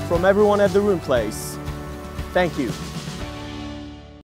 from everyone at the Room Place. Thank you.